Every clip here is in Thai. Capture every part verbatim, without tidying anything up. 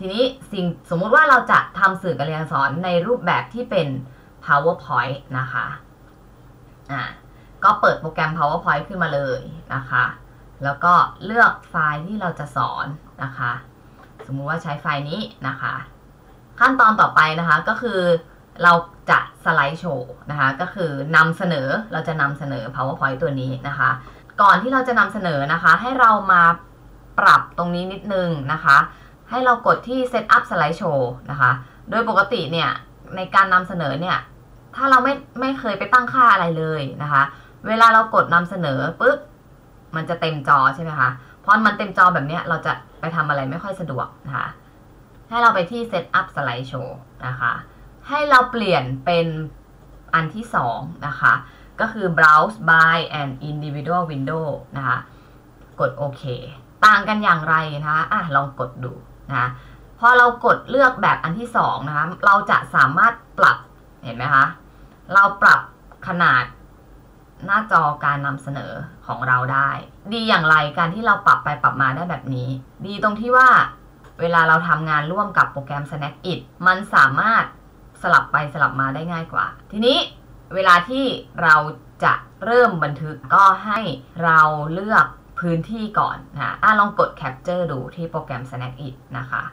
ทีนี้สิ่งสมมุติว่าเราจะทำสื่อการเรียนการสอนในรูปแบบที่เป็น PowerPoint นะคะอ่าก็เปิดโปรแกรม PowerPoint ขึ้นมาเลยนะคะแล้วก็เลือกไฟล์ที่เราจะสอนนะคะสมมุติว่าใช้ไฟล์นี้นะคะขั้นตอนต่อไปนะคะก็คือเราจะสไลด์โชว์นะคะก็คือนำเสนอเราจะนำเสนอ PowerPoint ตัวนี้นะคะก่อนที่เราจะนำเสนอนะคะให้เรามาปรับตรงนี้นิดนึงนะคะให้เรากดที่ Set up Slide Show นะคะโดยปกติเนี่ยในการนำเสนอเนี่ยถ้าเราไม่ไม่เคยไปตั้งค่าอะไรเลยนะคะเวลาเรากดนำเสนอปุ๊บมันจะเต็มจอใช่ไหมคะพอมันเต็มจอแบบนี้เราจะไปทำอะไรไม่ค่อยสะดวกนะคะให้เราไปที่ Set up Slide Show นะคะให้เราเปลี่ยนเป็นอันที่สองนะคะก็คือ browse by an individual window นะคะกดโอเคต่างกันอย่างไรนะคะอ่ะลองกดดูนะพอเรากดเลือกแบบอันที่สองนะคะเราจะสามารถปรับเห็นไหมคะเราปรับขนาดหน้าจอการนำเสนอของเราได้ดีอย่างไรการที่เราปรับไปปรับมาได้แบบนี้ดีตรงที่ว่าเวลาเราทำงานร่วมกับโปรแกรม Snagit มันสามารถสลับไปสลับมาได้ง่ายกว่าทีนี้เวลาที่เราจะเริ่มบันทึกก็ให้เราเลือกพื้นที่ก่อนนะอ่ะลองกด Capture ดูที่โปรแกรม Snagit นะคะ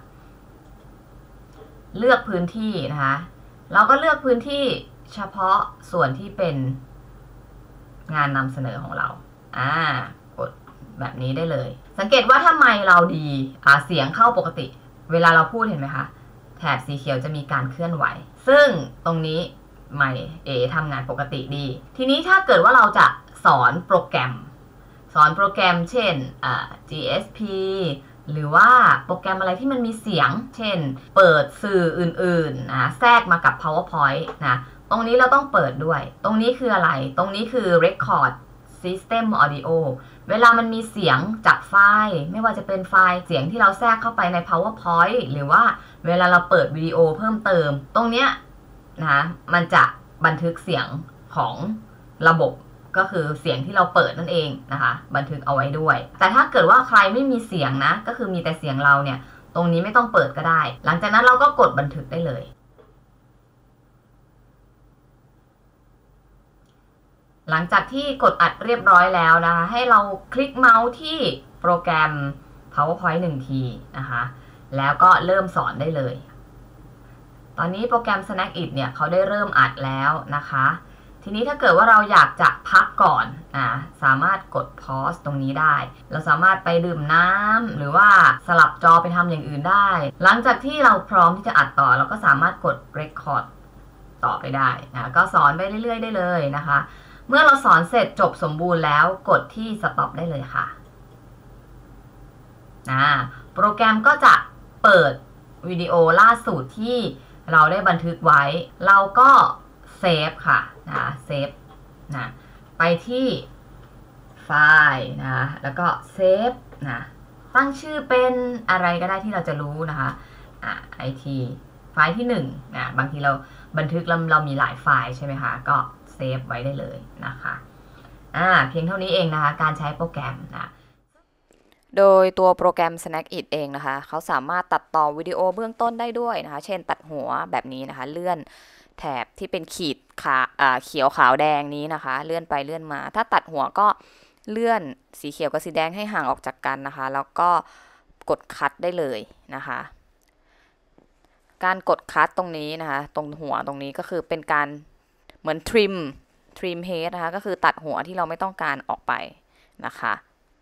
เลือกพื้นที่นะคะเราก็เลือกพื้นที่เฉพาะส่วนที่เป็นงานนำเสนอของเราอ่ากดแบบนี้ได้เลยสังเกตว่าถ้าไมค์เราดีอ่าเสียงเข้าปกติเวลาเราพูดเห็นไหมคะแถบสีเขียวจะมีการเคลื่อนไหวซึ่งตรงนี้ไมค์เอทำงานปกติดีทีนี้ถ้าเกิดว่าเราจะสอนโปรแกรมสอนโปรแกรมเช่น จี เอส พี หรือว่าโปรแกรมอะไรที่มันมีเสียงเช่นเปิดสื่ออื่นๆนะแทรกมากับ PowerPoint นะตรงนี้เราต้องเปิดด้วยตรงนี้คืออะไรตรงนี้คือ Record System Audio เวลามันมีเสียงจากไฟล์ไม่ว่าจะเป็นไฟล์เสียงที่เราแทรกเข้าไปใน PowerPoint หรือว่าเวลาเราเปิดวิดีโอเพิ่มเติมตรงเนี้ยนะมันจะบันทึกเสียงของระบบก็คือเสียงที่เราเปิดนั่นเองนะคะบันทึกเอาไว้ด้วยแต่ถ้าเกิดว่าใครไม่มีเสียงนะก็คือมีแต่เสียงเราเนี่ยตรงนี้ไม่ต้องเปิดก็ได้หลังจากนั้นเราก็กดบันทึกได้เลยหลังจากที่กดอัดเรียบร้อยแล้วนะคะให้เราคลิกเมาส์ที่โปรแกรม PowerPoint หนึ่งทีนะคะแล้วก็เริ่มสอนได้เลยตอนนี้โปรแกรม Snagit เนี่ยเขาได้เริ่มอัดแล้วนะคะทีนี้ถ้าเกิดว่าเราอยากจะพักก่อนอ่าสามารถกด pause ตรงนี้ได้เราสามารถไปดื่มน้ำหรือว่าสลับจอไปทำอย่างอื่นได้หลังจากที่เราพร้อมที่จะอัดต่อเราก็สามารถกด record ต่อไปได้นะก็สอนไปเรื่อยๆได้เลยนะคะเมื่อเราสอนเสร็จจบสมบูรณ์แล้วกดที่ stop ได้เลยค่ะนะโปรแกรมก็จะเปิดวิดีโอล่าสุดที่เราได้บันทึกไว้เราก็เซฟค่ะนะเซฟนะไปที่ไฟล์นะแล้วก็เซฟนะตั้งชื่อเป็นอะไรก็ได้ที่เราจะรู้นะคะอ่ะไอทีไฟล์ที่หนึ่งนะบางทีเราบันทึกเราเรามีหลายไฟล์ใช่ไหมคะก็เซฟไว้ได้เลยนะคะอ่าเพียงเท่านี้เองนะคะการใช้โปรแกรมนะโดยตัวโปรแกรม Snagit เองนะคะเขาสามารถตัดต่อวิดีโอเบื้องต้นได้ด้วยนะคะเช่นตัดหัวแบบนี้นะคะเลื่อนแถบที่เป็นขีดขาเขียวขาวแดงนี้นะคะเลื่อนไปเลื่อนมาถ้าตัดหัวก็เลื่อนสีเขียวกับสีแดงให้ห่างออกจากกันนะคะแล้วก็กดคัทได้เลยนะคะการกดคัทตรงนี้นะคะตรงหัวตรงนี้ก็คือเป็นการเหมือนทริมทริมเฮดนะคะก็คือตัดหัวที่เราไม่ต้องการออกไปนะคะ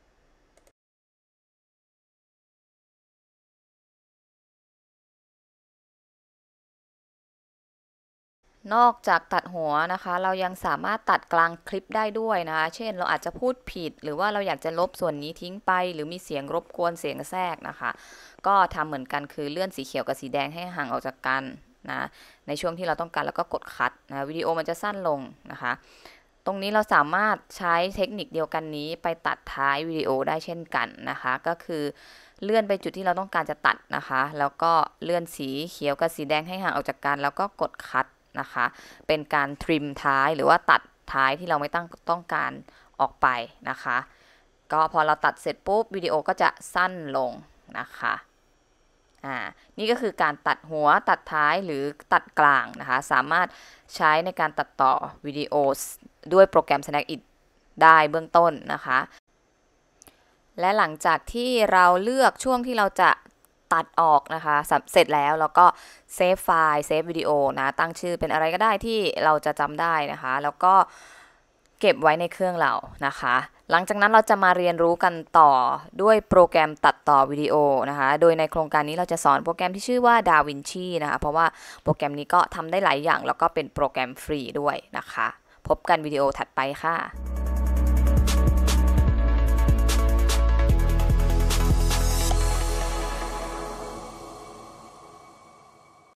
นอกจากตัดหัวนะคะเรายังสามารถตัดกลางคลิปได้ด้วยนะคะเช่นเราอาจจะพูดผิดหรือว่าเราอยากจะลบส่วนนี้ทิ้งไปหรือมีเสียงรบกวนเสียงแทรกนะคะก็ทำเหมือนกันคือเลื่อนสีเขียวกับสีแดงให้ห่างออกจากกันนะในช่วงที่เราต้องการแล้วก็กดคัทนะวิดีโอมันจะสั้นลงนะคะตรงนี้เราสามารถใช้เทคนิคเดียวกันนี้ไปตัดท้ายวิดีโอได้เช่นกันนะคะก็คือเลื่อนไปจุดที่เราต้องการจะตัดนะคะแล้วก็เลื่อนสีเขียวกับสีแดงให้ห่างออกจากกันแล้วก็กดคัทนะคะเป็นการทริมท้ายหรือว่าตัดท้ายที่เราไม่ต้องต้องการออกไปนะคะก็พอเราตัดเสร็จปุ๊บวิดีโอก็จะสั้นลงนะคะอ่านี่ก็คือการตัดหัวตัดท้ายหรือตัดกลางนะคะสามารถใช้ในการตัดต่อวิดีโอด้วยโปรแกรม Snagit ได้เบื้องต้นนะคะและหลังจากที่เราเลือกช่วงที่เราจะตัดออกนะคะเสร็จแล้วแล้วก็เซฟไฟล์เซฟวิดีโอนะตั้งชื่อเป็นอะไรก็ได้ที่เราจะจำได้นะคะแล้วก็เก็บไว้ในเครื่องเรานะคะหลังจากนั้นเราจะมาเรียนรู้กันต่อด้วยโปรแกรมตัดต่อวิดีโอนะคะโดยในโครงการนี้เราจะสอนโปรแกรมที่ชื่อว่า DaVinci นะคะเพราะว่าโปรแกรมนี้ก็ทำได้หลายอย่างแล้วก็เป็นโปรแกรมฟรีด้วยนะคะพบกันวิดีโอถัดไปค่ะ